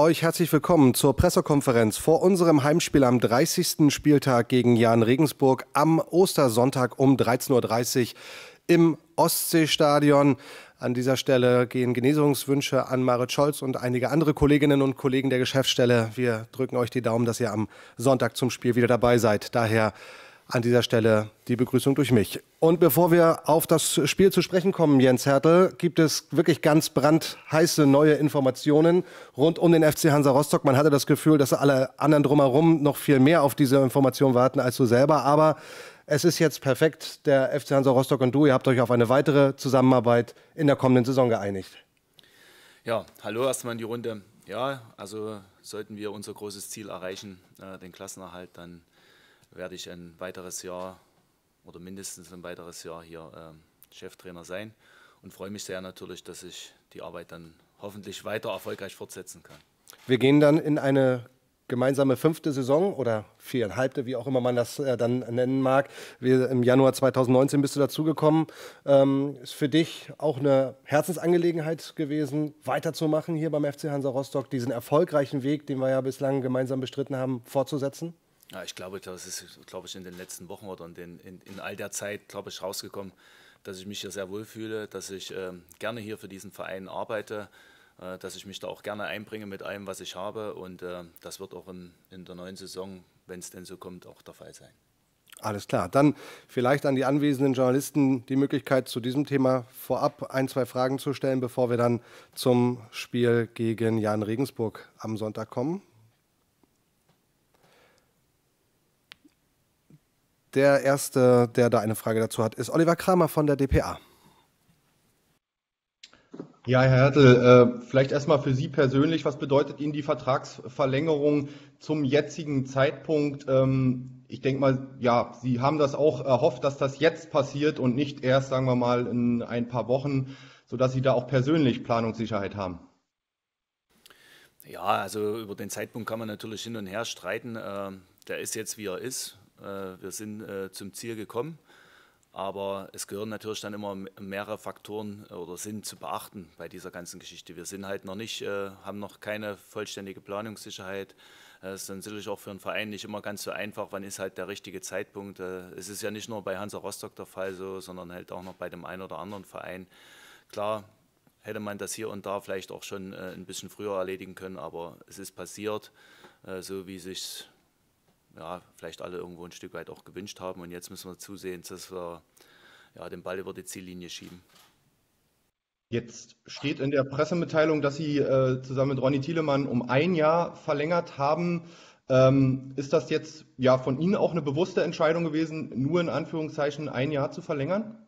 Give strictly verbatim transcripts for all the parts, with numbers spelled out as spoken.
euch herzlich willkommen zur Pressekonferenz vor unserem Heimspiel am dreißigsten Spieltag gegen Jahn Regensburg am Ostersonntag um dreizehn Uhr dreißig im Ostseestadion. An dieser Stelle gehen Genesungswünsche an Marit Scholz und einige andere Kolleginnen und Kollegen der Geschäftsstelle. Wir drücken euch die Daumen, dass ihr am Sonntag zum Spiel wieder dabei seid. Daher an dieser Stelle die Begrüßung durch mich. Und bevor wir auf das Spiel zu sprechen kommen, Jens Hertel, gibt es wirklich ganz brandheiße neue Informationen rund um den F C Hansa Rostock. Man hatte das Gefühl, dass alle anderen drumherum noch viel mehr auf diese Information warten als du selber. Aber es ist jetzt perfekt. Der F C Hansa Rostock und du, ihr habt euch auf eine weitere Zusammenarbeit in der kommenden Saison geeinigt. Ja, hallo erstmal in die Runde. Ja, also sollten wir unser großes Ziel erreichen, äh, den Klassenerhalt, dann werde ich ein weiteres Jahr oder mindestens ein weiteres Jahr hier äh, Cheftrainer sein und freue mich sehr natürlich, dass ich die Arbeit dann hoffentlich weiter erfolgreich fortsetzen kann. Wir gehen dann in eine gemeinsame fünfte Saison oder viereinhalbte, wie auch immer man das äh, dann nennen mag. Wir, im Januar zweitausendneunzehn bist du dazugekommen. Ähm, ist für dich auch eine Herzensangelegenheit gewesen, weiterzumachen hier beim F C Hansa Rostock, diesen erfolgreichen Weg, den wir ja bislang gemeinsam bestritten haben, fortzusetzen? Ja, ich glaube, das ist, glaube ich, in den letzten Wochen oder in, den, in, in all der Zeit, glaube ich, rausgekommen, dass ich mich hier sehr wohl fühle, dass ich äh, gerne hier für diesen Verein arbeite, äh, dass ich mich da auch gerne einbringe mit allem, was ich habe. Und äh, das wird auch in, in der neuen Saison, wenn es denn so kommt, auch der Fall sein. Alles klar. Dann vielleicht an die anwesenden Journalisten die Möglichkeit, zu diesem Thema vorab ein, zwei Fragen zu stellen, bevor wir dann zum Spiel gegen Jahn Regensburg am Sonntag kommen. Der Erste, der da eine Frage dazu hat, ist Oliver Kramer von der D P A. Ja, Herr Hertel, äh, vielleicht erstmal für Sie persönlich, was bedeutet Ihnen die Vertragsverlängerung zum jetzigen Zeitpunkt? Ähm, ich denke mal, ja, Sie haben das auch erhofft, dass das jetzt passiert und nicht erst, sagen wir mal, in ein paar Wochen, sodass Sie da auch persönlich Planungssicherheit haben. Ja, also über den Zeitpunkt kann man natürlich hin und her streiten. Äh, der ist jetzt, wie er ist. Wir sind äh, zum Ziel gekommen, aber es gehören natürlich dann immer mehrere Faktoren oder sind zu beachten bei dieser ganzen Geschichte. Wir sind halt noch nicht, äh, haben noch keine vollständige Planungssicherheit. Es äh, ist dann sicherlich auch für einen Verein nicht immer ganz so einfach, wann ist halt der richtige Zeitpunkt. Äh, es ist ja nicht nur bei Hansa Rostock der Fall so, sondern halt auch noch bei dem einen oder anderen Verein. Klar hätte man das hier und da vielleicht auch schon äh, ein bisschen früher erledigen können, aber es ist passiert, äh, so wie sich ja, vielleicht alle irgendwo ein Stück weit auch gewünscht haben. Und jetzt müssen wir zusehen, dass wir ja, den Ball über die Ziellinie schieben. Jetzt steht in der Pressemitteilung, dass Sie äh, zusammen mit Ronny Thielemann um ein Jahr verlängert haben. Ähm, ist das jetzt ja von Ihnen auch eine bewusste Entscheidung gewesen, nur in Anführungszeichen ein Jahr zu verlängern?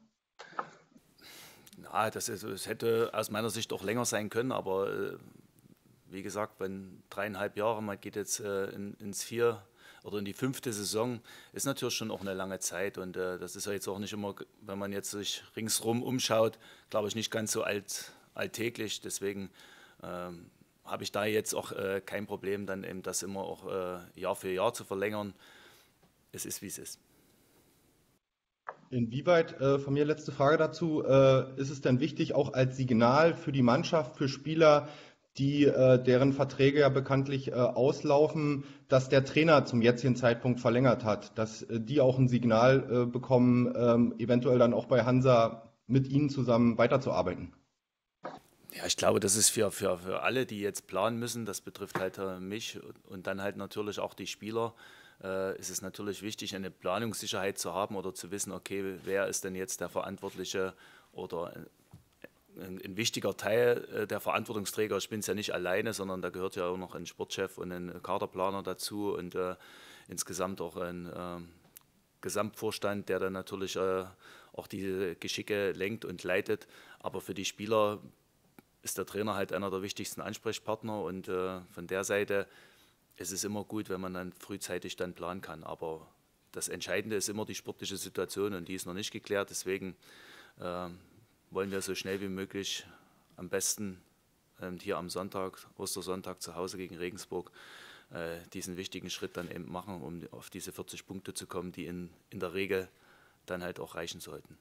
Na, das, ist, das hätte aus meiner Sicht auch länger sein können, aber äh, wie gesagt, wenn dreieinhalb Jahre, man geht jetzt äh, in, ins Vier- oder in die fünfte Saison, ist natürlich schon auch eine lange Zeit und äh, das ist ja jetzt auch nicht immer, wenn man jetzt sich ringsrum umschaut, glaube ich, nicht ganz so alt, alltäglich. Deswegen ähm, habe ich da jetzt auch äh, kein Problem, dann eben das immer auch äh, Jahr für Jahr zu verlängern. Es ist, wie es ist. Inwieweit, äh, von mir letzte Frage dazu, äh, ist es denn wichtig, auch als Signal für die Mannschaft, für Spieler, die äh, deren Verträge ja bekanntlich äh, auslaufen, dass der Trainer zum jetzigen Zeitpunkt verlängert hat, dass äh, die auch ein Signal äh, bekommen, ähm, eventuell dann auch bei Hansa mit Ihnen zusammen weiterzuarbeiten? Ja, ich glaube, das ist für, für, für alle, die jetzt planen müssen, das betrifft halt äh, mich und dann halt natürlich auch die Spieler, äh, ist es natürlich wichtig, eine Planungssicherheit zu haben oder zu wissen, okay, wer ist denn jetzt der Verantwortliche oder ein, ein wichtiger Teil der Verantwortungsträger. Ich bin es ja nicht alleine, sondern da gehört ja auch noch ein Sportchef und ein Kaderplaner dazu und äh, insgesamt auch ein äh, Gesamtvorstand, der dann natürlich äh, auch diese Geschicke lenkt und leitet. Aber für die Spieler ist der Trainer halt einer der wichtigsten Ansprechpartner und äh, von der Seite ist es immer gut, wenn man dann frühzeitig dann planen kann. Aber das Entscheidende ist immer die sportliche Situation und die ist noch nicht geklärt. Deswegen äh, wollen wir so schnell wie möglich am besten äh, hier am Sonntag, Ostersonntag zu Hause gegen Regensburg, äh, diesen wichtigen Schritt dann eben machen, um auf diese vierzig Punkte zu kommen, die in, in der Regel dann halt auch reichen sollten.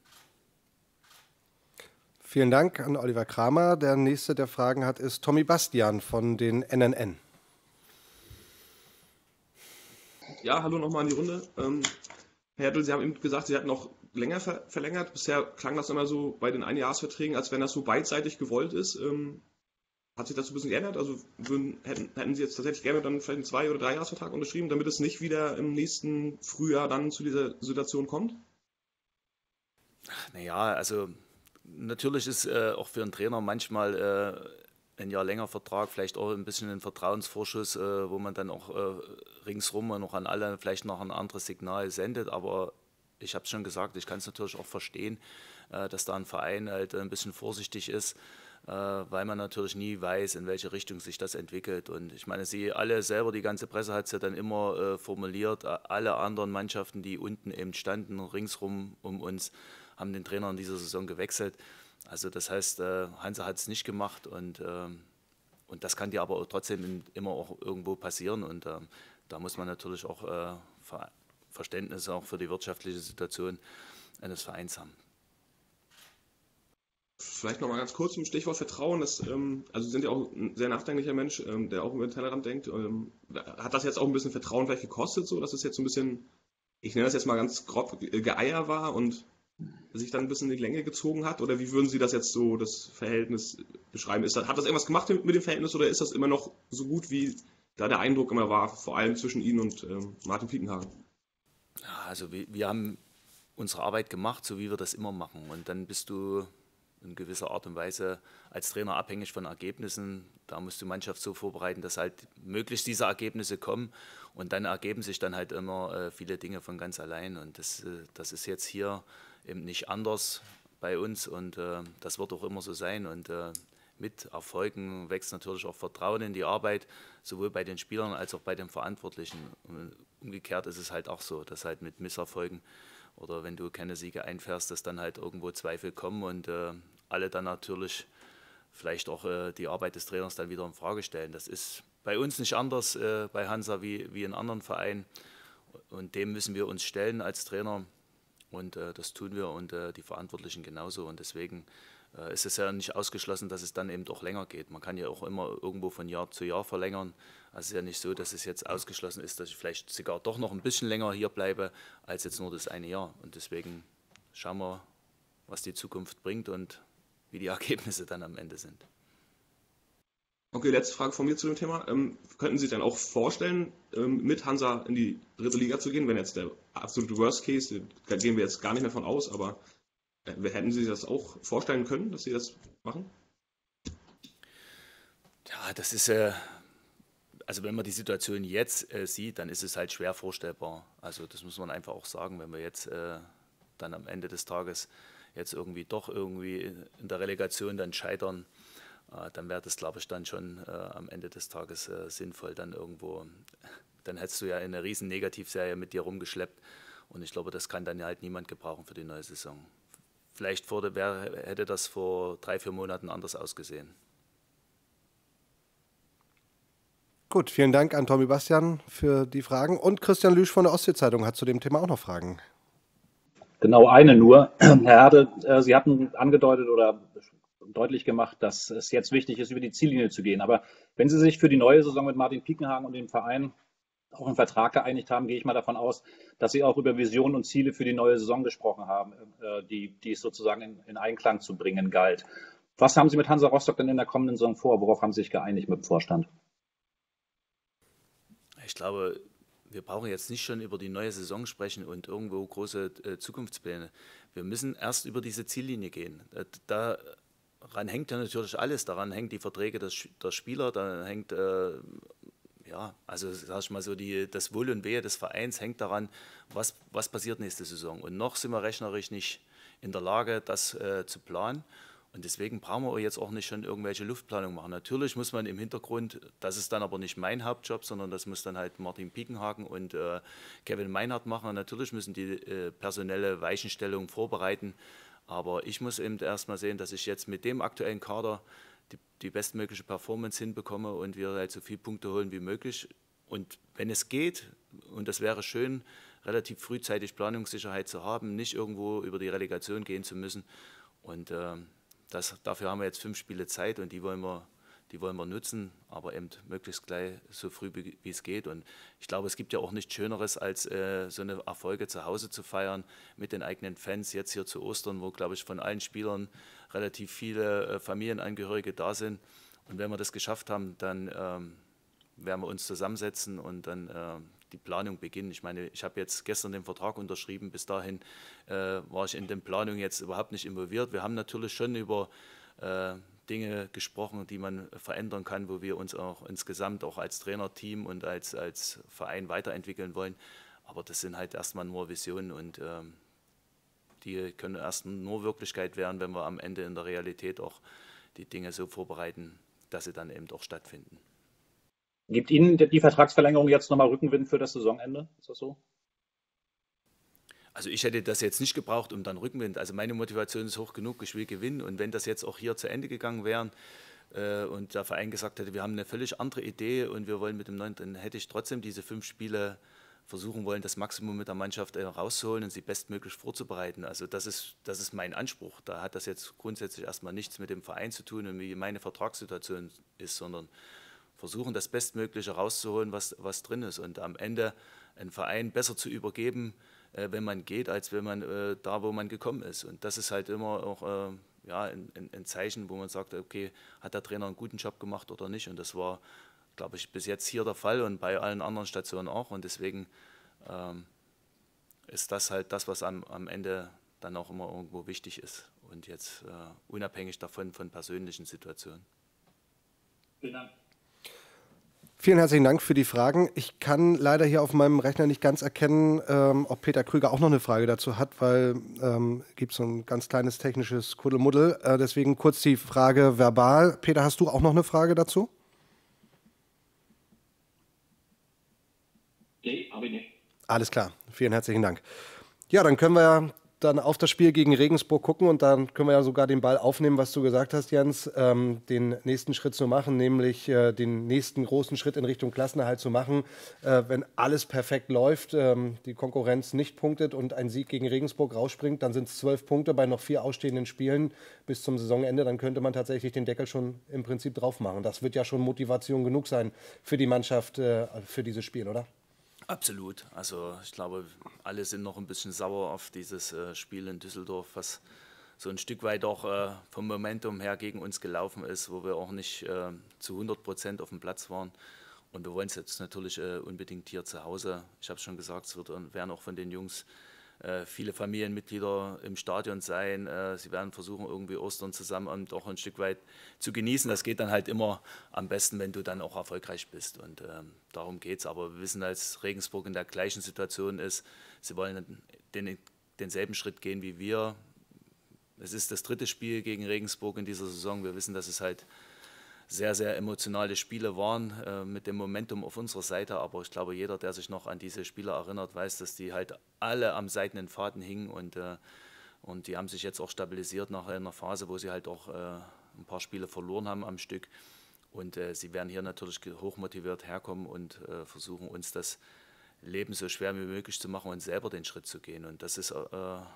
Vielen Dank an Oliver Kramer. Der nächste, der Fragen hat, ist Tommy Bastian von den N N N. Ja, hallo nochmal in die Runde. Ähm, Herr Hertel, Sie haben eben gesagt, Sie hatten noch länger ver verlängert. Bisher klang das immer so bei den Einjahresverträgen, als wenn das so beidseitig gewollt ist. Ähm, hat sich das so ein bisschen geändert? Also würden, hätten, hätten Sie jetzt tatsächlich gerne dann vielleicht einen Zwei- oder Dreijahresvertrag unterschrieben, damit es nicht wieder im nächsten Frühjahr dann zu dieser Situation kommt? Naja, also natürlich ist äh, auch für einen Trainer manchmal äh, ein Jahr länger Vertrag, vielleicht auch ein bisschen ein Vertrauensvorschuss, äh, wo man dann auch äh, ringsrum noch an alle vielleicht noch ein anderes Signal sendet. Aber ich habe es schon gesagt, ich kann es natürlich auch verstehen, äh, dass da ein Verein halt ein bisschen vorsichtig ist, äh, weil man natürlich nie weiß, in welche Richtung sich das entwickelt. Und ich meine, Sie alle selber, die ganze Presse hat es ja dann immer äh, formuliert, alle anderen Mannschaften, die unten eben standen, ringsrum um uns, haben den Trainer in dieser Saison gewechselt. Also das heißt, äh, Hansa hat es nicht gemacht und, ähm, und das kann dir aber trotzdem in, immer auch irgendwo passieren und ähm, da muss man natürlich auch äh, Ver Verständnis auch für die wirtschaftliche Situation eines Vereins haben. Vielleicht nochmal ganz kurz zum Stichwort Vertrauen. Das, ähm, also Sie sind ja auch ein sehr nachdenklicher Mensch, ähm, der auch über den Tellerrand denkt. Ähm, hat das jetzt auch ein bisschen Vertrauen vielleicht gekostet, so dass es jetzt so ein bisschen, ich nenne das jetzt mal ganz grob, Ge- Geeier war und sich dann ein bisschen in die Länge gezogen hat? Oder wie würden Sie das jetzt so, das Verhältnis beschreiben? Ist das, hat das irgendwas gemacht mit, mit dem Verhältnis oder ist das immer noch so gut, wie da der Eindruck immer war, vor allem zwischen Ihnen und ähm, Martin Piekenhagen? Ja, also wir, wir haben unsere Arbeit gemacht, so wie wir das immer machen und dann bist du in gewisser Art und Weise als Trainer abhängig von Ergebnissen. Da musst du Mannschaft so vorbereiten, dass halt möglichst diese Ergebnisse kommen und dann ergeben sich dann halt immer äh, viele Dinge von ganz allein und das, äh, das ist jetzt hier eben nicht anders bei uns und äh, das wird auch immer so sein und äh, mit Erfolgen wächst natürlich auch Vertrauen in die Arbeit, sowohl bei den Spielern als auch bei den Verantwortlichen. Und umgekehrt ist es halt auch so, dass halt mit Misserfolgen oder wenn du keine Siege einfährst, dass dann halt irgendwo Zweifel kommen und äh, alle dann natürlich vielleicht auch äh, die Arbeit des Trainers dann wieder in Frage stellen. Das ist bei uns nicht anders äh, bei Hansa wie, wie in anderen Vereinen und dem müssen wir uns stellen als Trainer und äh, das tun wir und äh, die Verantwortlichen genauso und deswegen äh, ist es ja nicht ausgeschlossen, dass es dann eben doch länger geht. Man kann ja auch immer irgendwo von Jahr zu Jahr verlängern. Also es ist ja nicht so, dass es jetzt ausgeschlossen ist, dass ich vielleicht sogar doch noch ein bisschen länger hier bleibe, als jetzt nur das eine Jahr. Und deswegen schauen wir, was die Zukunft bringt und wie die Ergebnisse dann am Ende sind. Okay, letzte Frage von mir zu dem Thema. Ähm, könnten Sie sich dann auch vorstellen, ähm, mit Hansa in die dritte Liga zu gehen, wenn jetzt der absolute Worst Case, da gehen wir jetzt gar nicht mehr von aus, aber äh, hätten Sie sich das auch vorstellen können, dass Sie das machen? Ja, das ist, äh, also wenn man die Situation jetzt äh, sieht, dann ist es halt schwer vorstellbar. Also das muss man einfach auch sagen, wenn wir jetzt äh, dann am Ende des Tages jetzt irgendwie doch irgendwie in der Relegation dann scheitern, äh, dann wäre das, glaube ich, dann schon äh, am Ende des Tages äh, sinnvoll, dann irgendwo, dann hättest du ja eine riesen Negativserie mit dir rumgeschleppt und ich glaube, das kann dann ja halt niemand gebrauchen für die neue Saison. Vielleicht vor der, wär, hätte das vor drei, vier Monaten anders ausgesehen. Gut, vielen Dank an Tommy Bastian für die Fragen und Christian Lüsch von der Ostsee-Zeitung hat zu dem Thema auch noch Fragen. Genau eine nur. Herr Herde, äh, Sie hatten angedeutet oder deutlich gemacht, dass es jetzt wichtig ist, über die Ziellinie zu gehen. Aber wenn Sie sich für die neue Saison mit Martin Piekenhagen und dem Verein auch einen Vertrag geeinigt haben, gehe ich mal davon aus, dass Sie auch über Visionen und Ziele für die neue Saison gesprochen haben, äh, die, die es sozusagen in, in Einklang zu bringen galt. Was haben Sie mit Hansa Rostock denn in der kommenden Saison vor? Worauf haben Sie sich geeinigt mit dem Vorstand? Ich glaube, wir brauchen jetzt nicht schon über die neue Saison sprechen und irgendwo große äh, Zukunftspläne. Wir müssen erst über diese Ziellinie gehen. Äh, daran hängt ja natürlich alles. Daran hängt die Verträge des, der Spieler, daran hängt, äh, ja, also sag ich mal so, die, das Wohl und Wehe des Vereins hängt daran, was, was passiert nächste Saison. Und noch sind wir rechnerisch nicht in der Lage, das äh, zu planen. Und deswegen brauchen wir jetzt auch nicht schon irgendwelche Luftplanung machen. Natürlich muss man im Hintergrund, das ist dann aber nicht mein Hauptjob, sondern das muss dann halt Martin Piekenhagen und äh, Kevin Meinhardt machen. Und natürlich müssen die äh, personelle Weichenstellung vorbereiten. Aber ich muss eben erstmal sehen, dass ich jetzt mit dem aktuellen Kader die, die bestmögliche Performance hinbekomme und wir halt so viele Punkte holen wie möglich. Und wenn es geht, und das wäre schön, relativ frühzeitig Planungssicherheit zu haben, nicht irgendwo über die Relegation gehen zu müssen. Und äh, Das, dafür haben wir jetzt fünf Spiele Zeit und die wollen wir, die wollen wir nutzen, aber eben möglichst gleich so früh wie, wie es geht. Und ich glaube, es gibt ja auch nichts Schöneres, als äh, so eine Erfolge zu Hause zu feiern mit den eigenen Fans. Jetzt hier zu Ostern, wo, glaube ich, von allen Spielern relativ viele äh, Familienangehörige da sind. Und wenn wir das geschafft haben, dann ähm, werden wir uns zusammensetzen und dann äh, die Planung beginnen. Ich meine, ich habe jetzt gestern den Vertrag unterschrieben. Bis dahin äh, war ich in den Planungen jetzt überhaupt nicht involviert. Wir haben natürlich schon über äh, Dinge gesprochen, die man verändern kann, wo wir uns auch insgesamt auch als Trainerteam und als, als Verein weiterentwickeln wollen. Aber das sind halt erstmal nur Visionen und ähm, die können erst nur Wirklichkeit werden, wenn wir am Ende in der Realität auch die Dinge so vorbereiten, dass sie dann eben auch stattfinden. Gibt Ihnen die Vertragsverlängerung jetzt nochmal Rückenwind für das Saisonende? Ist das so? Also ich hätte das jetzt nicht gebraucht, um dann Rückenwind. Also meine Motivation ist hoch genug, ich will gewinnen. Und wenn das jetzt auch hier zu Ende gegangen wäre äh, und der Verein gesagt hätte, wir haben eine völlig andere Idee und wir wollen mit dem neuen, dann hätte ich trotzdem diese fünf Spiele versuchen wollen, das Maximum mit der Mannschaft äh, rauszuholen und sie bestmöglich vorzubereiten. Also das ist, das ist mein Anspruch. Da hat das jetzt grundsätzlich erstmal nichts mit dem Verein zu tun und wie meine Vertragssituation ist, sondern versuchen, das Bestmögliche rauszuholen, was, was drin ist. Und am Ende einen Verein besser zu übergeben, äh, wenn man geht, als wenn man äh, da, wo man gekommen ist. Und das ist halt immer auch äh, ja, ein, ein Zeichen, wo man sagt, okay, hat der Trainer einen guten Job gemacht oder nicht. Und das war, glaube ich, bis jetzt hier der Fall und bei allen anderen Stationen auch. Und deswegen ähm, ist das halt das, was am, am Ende dann auch immer irgendwo wichtig ist. Und jetzt äh, unabhängig davon von persönlichen Situationen. Vielen Dank. Vielen herzlichen Dank für die Fragen. Ich kann leider hier auf meinem Rechner nicht ganz erkennen, ähm, ob Peter Krüger auch noch eine Frage dazu hat, weil ähm, gibt so ein ganz kleines technisches Kuddelmuddel. Äh, deswegen kurz die Frage verbal. Peter, hast du auch noch eine Frage dazu? Nee, habe ich nicht. Alles klar, vielen herzlichen Dank. Ja, dann können wir ja dann auf das Spiel gegen Regensburg gucken und dann können wir ja sogar den Ball aufnehmen, was du gesagt hast, Jens, ähm, den nächsten Schritt zu machen, nämlich äh, den nächsten großen Schritt in Richtung Klassenerhalt zu machen, äh, wenn alles perfekt läuft, ähm, die Konkurrenz nicht punktet und ein Sieg gegen Regensburg rausspringt, dann sind es zwölf Punkte bei noch vier ausstehenden Spielen bis zum Saisonende, dann könnte man tatsächlich den Deckel schon im Prinzip drauf machen. Das wird ja schon Motivation genug sein für die Mannschaft äh, für dieses Spiel, oder? Absolut. Also ich glaube, alle sind noch ein bisschen sauer auf dieses äh, Spiel in Düsseldorf, was so ein Stück weit auch äh, vom Momentum her gegen uns gelaufen ist, wo wir auch nicht äh, zu hundert Prozent auf dem Platz waren. Und wir wollen es jetzt natürlich äh, unbedingt hier zu Hause. Ich habe es schon gesagt, es wird, werden auch von den Jungs äh, viele Familienmitglieder im Stadion sein. Äh, sie werden versuchen, irgendwie Ostern zusammen und auch ein Stück weit zu genießen. Das geht dann halt immer am besten, wenn du dann auch erfolgreich bist. Und ähm, darum geht es. Aber wir wissen, als Regensburg in der gleichen Situation ist, sie wollen den, denselben Schritt gehen wie wir. Es ist das dritte Spiel gegen Regensburg in dieser Saison. Wir wissen, dass es halt sehr, sehr emotionale Spiele waren äh, mit dem Momentum auf unserer Seite. Aber ich glaube, jeder, der sich noch an diese Spiele erinnert, weiß, dass die halt alle am seidenen Faden hingen. Und, äh, und die haben sich jetzt auch stabilisiert nach einer Phase, wo sie halt auch äh, ein paar Spiele verloren haben am Stück. Und äh, sie werden hier natürlich hochmotiviert herkommen und äh, versuchen, uns das Leben so schwer wie möglich zu machen und selber den Schritt zu gehen. Und das ist äh,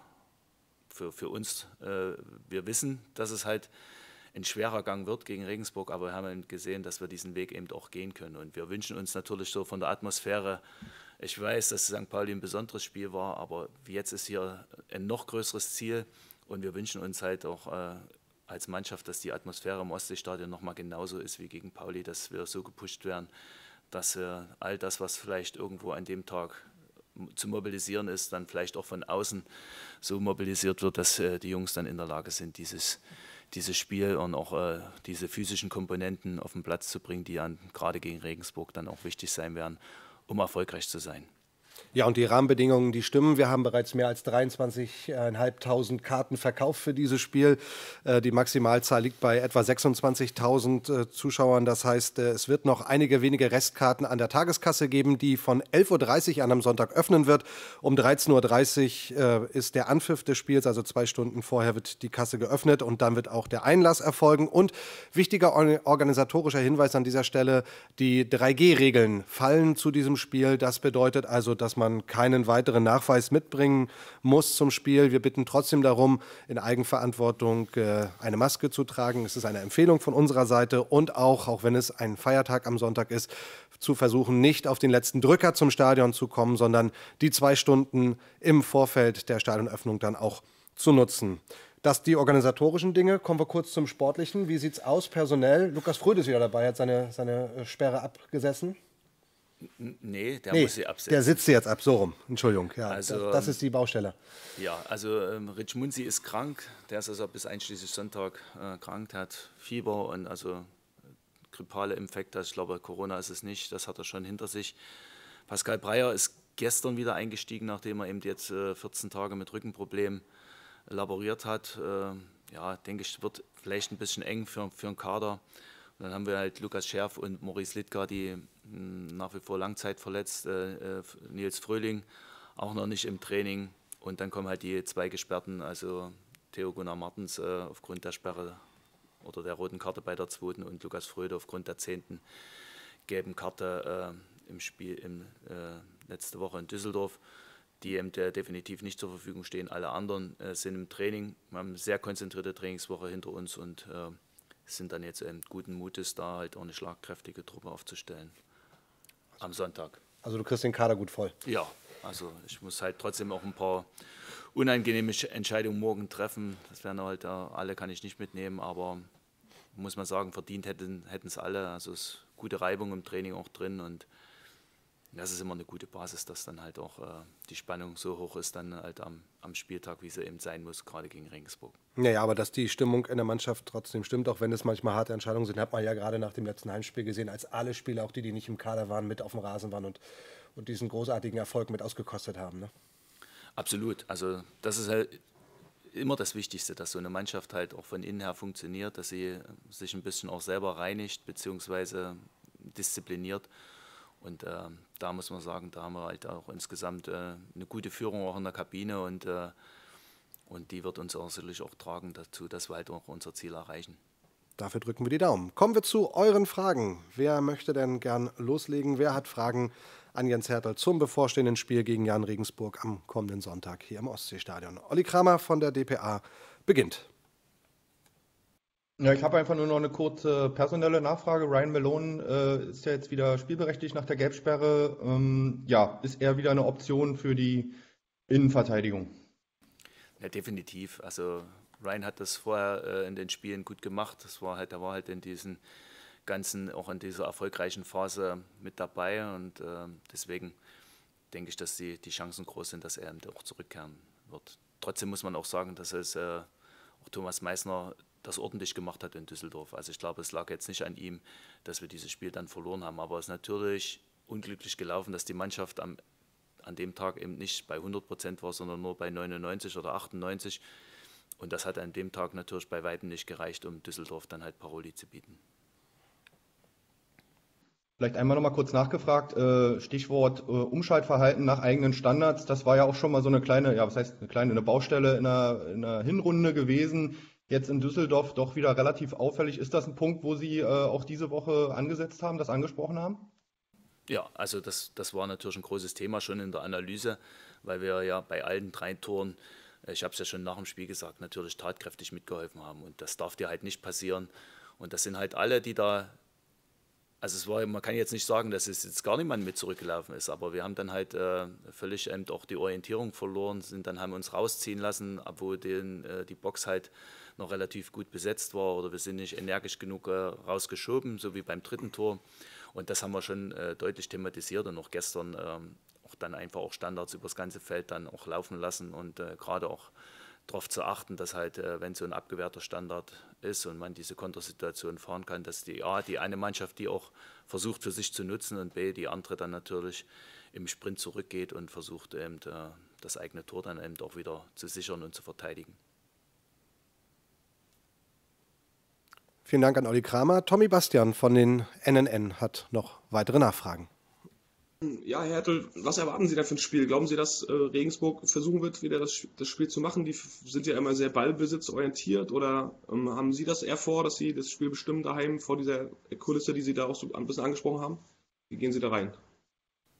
für, für uns, äh, wir wissen, dass es halt ein schwerer Gang wird gegen Regensburg, aber wir haben gesehen, dass wir diesen Weg eben auch gehen können. Und wir wünschen uns natürlich so von der Atmosphäre, ich weiß, dass Sankt Pauli ein besonderes Spiel war, aber jetzt ist hier ein noch größeres Ziel und wir wünschen uns halt auch äh, als Mannschaft, dass die Atmosphäre im Ostseestadion nochmal genauso ist wie gegen Pauli, dass wir so gepusht werden, dass äh, all das, was vielleicht irgendwo an dem Tag zu mobilisieren ist, dann vielleicht auch von außen so mobilisiert wird, dass äh, die Jungs dann in der Lage sind, dieses dieses Spiel und auch äh, diese physischen Komponenten auf den Platz zu bringen, die dann gerade gegen Regensburg dann auch wichtig sein werden, um erfolgreich zu sein. Ja, und die Rahmenbedingungen, die stimmen. Wir haben bereits mehr als dreiundzwanzigtausendfünfhundert Karten verkauft für dieses Spiel. Äh, die Maximalzahl liegt bei etwa sechsundzwanzigtausend äh, Zuschauern. Das heißt, äh, es wird noch einige wenige Restkarten an der Tageskasse geben, die von elf Uhr dreißig an einem Sonntag öffnen wird. Um dreizehn Uhr dreißig äh, ist der Anpfiff des Spiels, also zwei Stunden vorher wird die Kasse geöffnet und dann wird auch der Einlass erfolgen. Und wichtiger organisatorischer Hinweis an dieser Stelle, die drei G Regeln fallen zu diesem Spiel. Das bedeutet also, dass man keinen weiteren Nachweis mitbringen muss zum Spiel. Wir bitten trotzdem darum, in Eigenverantwortung äh, eine Maske zu tragen. Es ist eine Empfehlung von unserer Seite und auch, auch wenn es ein Feiertag am Sonntag ist, zu versuchen, nicht auf den letzten Drücker zum Stadion zu kommen, sondern die zwei Stunden im Vorfeld der Stadionöffnung dann auch zu nutzen. Das die organisatorischen Dinge. Kommen wir kurz zum Sportlichen. Wie sieht es aus personell? Lukas Fröde ist wieder dabei, hat seine, seine Sperre abgesessen. Nee, der nee, muss sie absetzen. Der sitzt jetzt ab, so rum. Entschuldigung, ja, also, das, das ist die Baustelle. Ja, also ähm, Rich Munzi ist krank. Der ist also bis einschließlich Sonntag äh, krank. Der hat Fieber und also grippale Infekte. Ich glaube, Corona ist es nicht. Das hat er schon hinter sich. Pascal Breyer ist gestern wieder eingestiegen, nachdem er eben jetzt äh, vierzehn Tage mit Rückenproblemen laboriert hat. Äh, ja, denke ich, wird vielleicht ein bisschen eng für, für einen Kader. Und dann haben wir halt Lukas Scherf und Maurice Littger, die mh, nach wie vor Langzeit verletzt. Äh, äh, Nils Fröhling auch noch nicht im Training. Und dann kommen halt die zwei Gesperrten, also Theo Gunnar Martens äh, aufgrund der Sperre oder der roten Karte bei der zweiten und Lukas Fröde aufgrund der zehnten gelben Karte äh, im Spiel im, äh, letzte Woche in Düsseldorf, die eben äh, definitiv nicht zur Verfügung stehen. Alle anderen äh, sind im Training. Wir haben eine sehr konzentrierte Trainingswoche hinter uns und äh, sind dann jetzt eben guten Mutes, da halt auch eine schlagkräftige Truppe aufzustellen am Sonntag. Also du kriegst den Kader gut voll. Ja, also ich muss halt trotzdem auch ein paar unangenehme Entscheidungen morgen treffen. Das werden halt äh, alle, kann ich nicht mitnehmen, aber muss man sagen, verdient hätten es alle. Also es ist gute Reibung im Training auch drin und das ist immer eine gute Basis, dass dann halt auch äh, die Spannung so hoch ist, dann halt am, am Spieltag, wie sie eben sein muss, gerade gegen Regensburg. Naja, aber dass die Stimmung in der Mannschaft trotzdem stimmt, auch wenn es manchmal harte Entscheidungen sind, hat man ja gerade nach dem letzten Heimspiel gesehen, als alle Spieler, auch die, die nicht im Kader waren, mit auf dem Rasen waren und, und diesen großartigen Erfolg mit ausgekostet haben. Ne? Absolut. Also das ist halt immer das Wichtigste, dass so eine Mannschaft halt auch von innen her funktioniert, dass sie sich ein bisschen auch selber reinigt bzw. diszipliniert. Und äh, da muss man sagen, da haben wir halt auch insgesamt äh, eine gute Führung auch in der Kabine und, äh, und die wird uns auch sicherlich auch tragen dazu, dass wir halt auch unser Ziel erreichen. Dafür drücken wir die Daumen. Kommen wir zu euren Fragen. Wer möchte denn gern loslegen? Wer hat Fragen an Jens Hertel zum bevorstehenden Spiel gegen Jahn Regensburg am kommenden Sonntag hier im Ostseestadion? Olli Kramer von der D P A beginnt. Ja, ich habe einfach nur noch eine kurze personelle Nachfrage. Ryan Malone äh, ist ja jetzt wieder spielberechtigt nach der Gelbsperre. Ähm, ja, ist er wieder eine Option für die Innenverteidigung? Ja, definitiv. Also Ryan hat das vorher äh, in den Spielen gut gemacht. Das war halt, er war halt in diesen ganzen, auch in dieser erfolgreichen Phase mit dabei und äh, deswegen denke ich, dass die, die Chancen groß sind, dass er auch zurückkehren wird. Trotzdem muss man auch sagen, dass es äh, auch Thomas Meissner das ordentlich gemacht hat in Düsseldorf. Also ich glaube, es lag jetzt nicht an ihm, dass wir dieses Spiel dann verloren haben. Aber es ist natürlich unglücklich gelaufen, dass die Mannschaft am, an dem Tag eben nicht bei hundert Prozent war, sondern nur bei neunundneunzig oder achtundneunzig. Und das hat an dem Tag natürlich bei weitem nicht gereicht, um Düsseldorf dann halt Paroli zu bieten. Vielleicht einmal noch mal kurz nachgefragt, äh, Stichwort äh, Umschaltverhalten nach eigenen Standards. Das war ja auch schon mal so eine kleine, ja, was heißt eine kleine, eine Baustelle in der, in der Hinrunde gewesen. Jetzt in Düsseldorf doch wieder relativ auffällig. Ist das ein Punkt, wo Sie äh, auch diese Woche angesetzt haben, das angesprochen haben? Ja, also das, das war natürlich ein großes Thema schon in der Analyse, weil wir ja bei allen drei Toren, ich habe es ja schon nach dem Spiel gesagt, natürlich tatkräftig mitgeholfen haben. Und das darf dir halt nicht passieren. Und das sind halt alle, die da, also es war, man kann jetzt nicht sagen, dass es jetzt gar niemand mit zurückgelaufen ist, aber wir haben dann halt äh, völlig eben auch die Orientierung verloren, sind dann haben uns rausziehen lassen, obwohl den, äh, die Box halt noch relativ gut besetzt war oder wir sind nicht energisch genug äh, rausgeschoben, so wie beim dritten Tor. Und das haben wir schon äh, deutlich thematisiert und auch gestern ähm, auch dann einfach auch Standards über das ganze Feld dann auch laufen lassen und äh, gerade auch darauf zu achten, dass halt, äh, wenn so ein abgewehrter Standard ist und man diese Kontersituation fahren kann, dass die A, die eine Mannschaft die auch versucht für sich zu nutzen und B, die andere dann natürlich im Sprint zurückgeht und versucht eben äh, das eigene Tor dann eben auch wieder zu sichern und zu verteidigen. Vielen Dank an Olli Kramer. Tommy Bastian von den N N N hat noch weitere Nachfragen. Ja, Herr Hertel, was erwarten Sie denn für ein Spiel? Glauben Sie, dass äh, Regensburg versuchen wird, wieder das, das Spiel zu machen? Die f- sind ja immer sehr ballbesitzorientiert oder ähm, haben Sie das eher vor, dass Sie das Spiel bestimmen daheim vor dieser Kulisse, die Sie da auch so ein bisschen angesprochen haben? Wie gehen Sie da rein?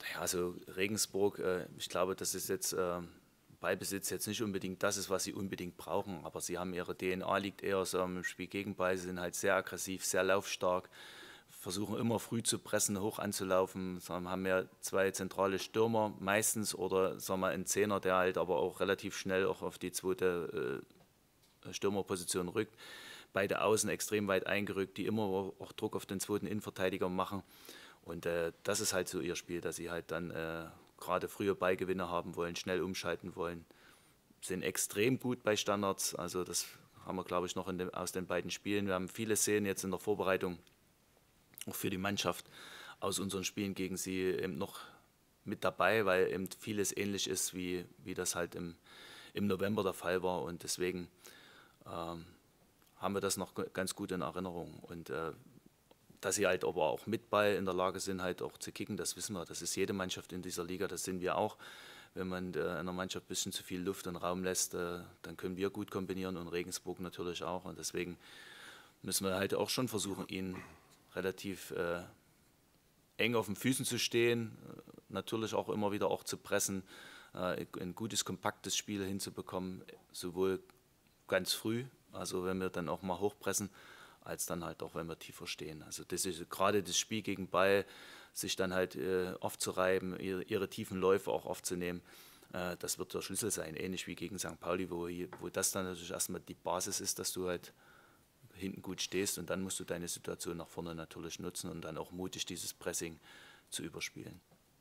Ja, also Regensburg, äh, ich glaube, das ist jetzt äh, Ballbesitz jetzt nicht unbedingt das ist, was sie unbedingt brauchen, aber sie haben ihre D N A liegt eher so im Spiel gegen Ball, sie sind halt sehr aggressiv, sehr laufstark, versuchen immer früh zu pressen, hoch anzulaufen, sagen, haben ja zwei zentrale Stürmer meistens oder sagen wir einen Zehner, der halt aber auch relativ schnell auch auf die zweite äh, Stürmerposition rückt. Beide Außen extrem weit eingerückt, die immer auch Druck auf den zweiten Innenverteidiger machen. Und äh, das ist halt so ihr Spiel, dass sie halt dann äh, gerade frühe Ballgewinne haben wollen, schnell umschalten wollen. Sind extrem gut bei Standards, also das haben wir, glaube ich, noch in dem, aus den beiden Spielen. Wir haben viele Szenen jetzt in der Vorbereitung, auch für die Mannschaft, aus unseren Spielen gegen sie eben noch mit dabei, weil eben vieles ähnlich ist, wie, wie das halt im, im November der Fall war. Und deswegen ähm, haben wir das noch ganz gut in Erinnerung. Und äh, dass sie halt aber auch mit Ball in der Lage sind, halt auch zu kicken, das wissen wir. Das ist jede Mannschaft in dieser Liga, das sind wir auch. Wenn man äh, einer Mannschaft ein bisschen zu viel Luft und Raum lässt, äh, dann können wir gut kombinieren und Regensburg natürlich auch. Und deswegen müssen wir halt auch schon versuchen, ihnen relativ äh, eng auf den Füßen zu stehen, äh, natürlich auch immer wieder auch zu pressen, äh, ein gutes, kompaktes Spiel hinzubekommen, sowohl ganz früh, also wenn wir dann auch mal hochpressen, als dann halt auch, wenn wir tiefer stehen. Also das ist gerade das Spiel gegen Ball, sich dann halt äh, aufzureiben, ihre, ihre tiefen Läufe auch aufzunehmen, äh, das wird der Schlüssel sein, ähnlich wie gegen Sankt Pauli, wo, wo das dann natürlich erstmal die Basis ist, dass du halt hinten gut stehst und dann musst du deine Situation nach vorne natürlich nutzen und dann auch mutig dieses Pressing zu überspielen.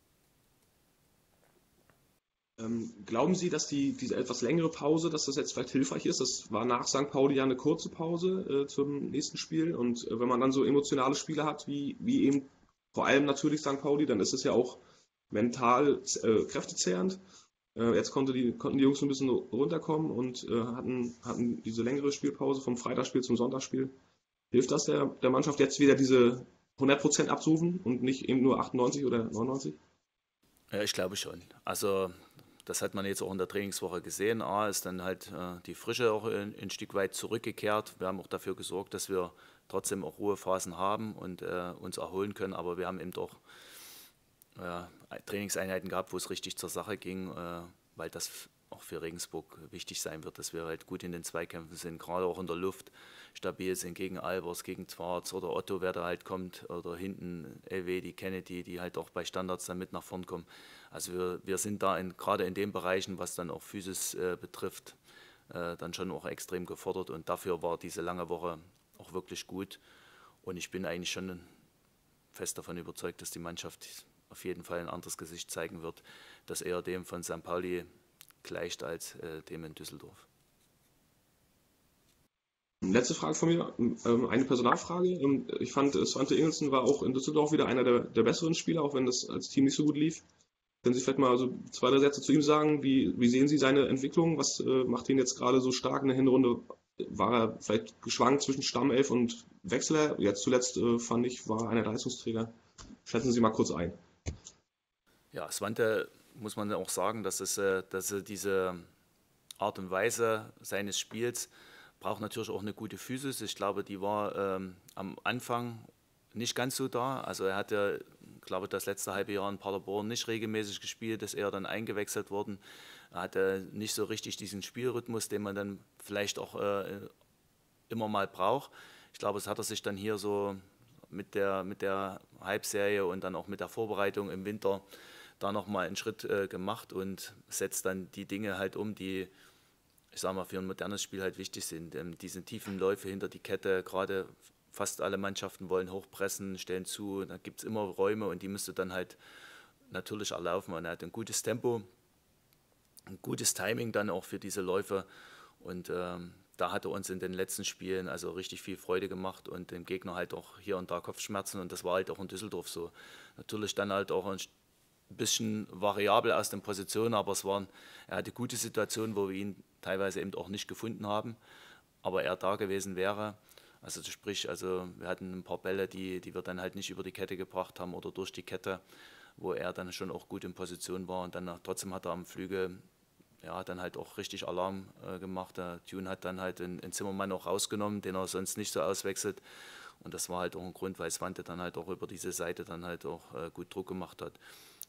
Ähm, glauben Sie, dass die, diese etwas längere Pause, dass das jetzt vielleicht hilfreich ist? Das war nach Sankt Pauli ja eine kurze Pause äh, zum nächsten Spiel. Und äh, wenn man dann so emotionale Spiele hat, wie, wie eben vor allem natürlich Sankt Pauli, dann ist es ja auch mental äh, kräftezehrend. Äh, jetzt konnte die, konnten die Jungs ein bisschen runterkommen und äh, hatten, hatten diese längere Spielpause vom Freitagsspiel zum Sonntagsspiel. Hilft das der, der Mannschaft jetzt wieder diese hundert Prozent abzurufen und nicht eben nur achtundneunzig oder neunundneunzig? Ja, ich glaube schon. Also das hat man jetzt auch in der Trainingswoche gesehen. A, ist dann halt äh, die Frische auch ein, ein Stück weit zurückgekehrt. Wir haben auch dafür gesorgt, dass wir trotzdem auch Ruhephasen haben und äh, uns erholen können. Aber wir haben eben doch äh, Trainingseinheiten gehabt, wo es richtig zur Sache ging, äh, weil das auch für Regensburg wichtig sein wird, dass wir halt gut in den Zweikämpfen sind, gerade auch in der Luft stabil sind gegen Albers, gegen Zwarz oder Otto, wer da halt kommt, oder hinten L W, die Kennedy, die halt auch bei Standards dann mit nach vorn kommen. Also wir, wir sind da in, gerade in den Bereichen, was dann auch Physis äh, betrifft, äh, dann schon auch extrem gefordert und dafür war diese lange Woche auch wirklich gut und ich bin eigentlich schon fest davon überzeugt, dass die Mannschaft auf jeden Fall ein anderes Gesicht zeigen wird, das eher dem von Sankt Pauli gleicht als äh, dem in Düsseldorf. Letzte Frage von mir, ähm, eine Personalfrage. Ich fand, Svante Ingelsen war auch in Düsseldorf wieder einer der, der besseren Spieler, auch wenn das als Team nicht so gut lief. Können Sie vielleicht mal so zwei, drei Sätze zu ihm sagen? Wie, wie sehen Sie seine Entwicklung? Was äh, macht ihn jetzt gerade so stark in der Hinrunde? War er vielleicht geschwankt zwischen Stammelf und Wechsler? Jetzt zuletzt äh, fand ich, war er einer der Leistungsträger. Schätzen Sie mal kurz ein. Ja, Svante muss man auch sagen, dass, es, äh, dass er diese Art und Weise seines Spiels braucht natürlich auch eine gute Physis. Ich glaube, die war ähm, am Anfang nicht ganz so da. Also er hatte, glaube ich, das letzte halbe Jahr in Paderborn nicht regelmäßig gespielt, ist er dann eingewechselt worden. Er hatte nicht so richtig diesen Spielrhythmus, den man dann vielleicht auch äh, immer mal braucht. Ich glaube, es hat er sich dann hier so mit der, mit der Halbserie und dann auch mit der Vorbereitung im Winter da nochmal einen Schritt äh, gemacht und setzt dann die Dinge halt um, die, ich sage mal, für ein modernes Spiel halt wichtig sind. Ähm, diese tiefen Läufe hinter die Kette, gerade fast alle Mannschaften wollen hochpressen, stellen zu, da gibt es immer Räume und die müsst du dann halt natürlich erlaufen. Und er hat ein gutes Tempo, ein gutes Timing dann auch für diese Läufe und ähm, da hat er uns in den letzten Spielen also richtig viel Freude gemacht und dem Gegner halt auch hier und da Kopfschmerzen und das war halt auch in Düsseldorf so. Natürlich dann halt auch ein bisschen variabel aus den Positionen, aber es waren, er hatte gute Situationen, wo wir ihn teilweise eben auch nicht gefunden haben, aber er da gewesen wäre. Also sprich, also wir hatten ein paar Bälle, die, die wir dann halt nicht über die Kette gebracht haben oder durch die Kette, wo er dann schon auch gut in Position war und dann trotzdem hat er am Flügel ja, dann halt auch richtig Alarm äh, gemacht. Der Tune hat dann halt den, den Zimmermann auch rausgenommen, den er sonst nicht so auswechselt. Und das war halt auch ein Grund, weil Svante dann halt auch über diese Seite dann halt auch äh, gut Druck gemacht hat.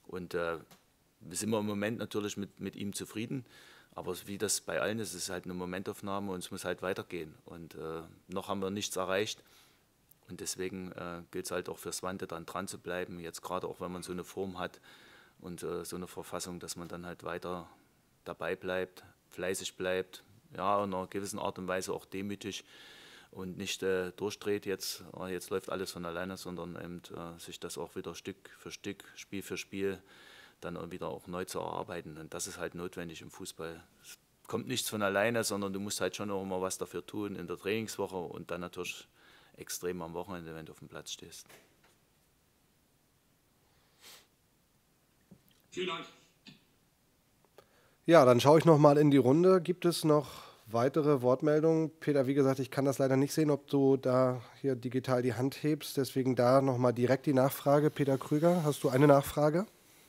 Und äh, sind wir im Moment natürlich mit, mit ihm zufrieden. Aber wie das bei allen ist, ist es halt eine Momentaufnahme und es muss halt weitergehen. Und äh, noch haben wir nichts erreicht. Und deswegen äh, gilt es halt auch für Svante dann dran zu bleiben. Jetzt gerade auch, wenn man so eine Form hat und äh, so eine Verfassung, dass man dann halt weiter dabei bleibt, fleißig bleibt, ja, in einer gewissen Art und Weise auch demütig und nicht äh, durchdreht, jetzt, oh, jetzt läuft alles von alleine, sondern eben, äh, sich das auch wieder Stück für Stück, Spiel für Spiel dann wieder auch neu zu erarbeiten. Und das ist halt notwendig im Fußball. Es kommt nichts von alleine, sondern du musst halt schon auch immer was dafür tun in der Trainingswoche und dann natürlich extrem am Wochenende, wenn du auf dem Platz stehst. Vielen Dank. Ja, dann schaue ich noch mal in die Runde. Gibt es noch weitere Wortmeldungen? Peter, wie gesagt, ich kann das leider nicht sehen, ob du da hier digital die Hand hebst. Deswegen da noch mal direkt die Nachfrage. Peter Krüger, hast du eine Nachfrage?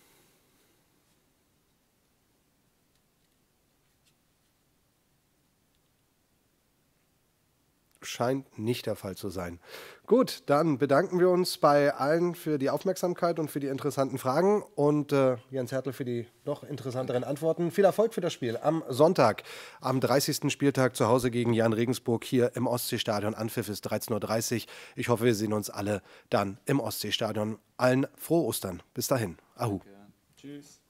Scheint nicht der Fall zu sein. Gut, dann bedanken wir uns bei allen für die Aufmerksamkeit und für die interessanten Fragen und äh, Jens Hertel für die noch interessanteren Antworten. Viel Erfolg für das Spiel am Sonntag, am dreißigsten Spieltag zu Hause gegen Jan Regensburg hier im Ostseestadion. Anpfiff ist dreizehn Uhr dreißig. Ich hoffe, wir sehen uns alle dann im Ostseestadion. Allen frohe Ostern. Bis dahin. Ahu. Okay. Tschüss.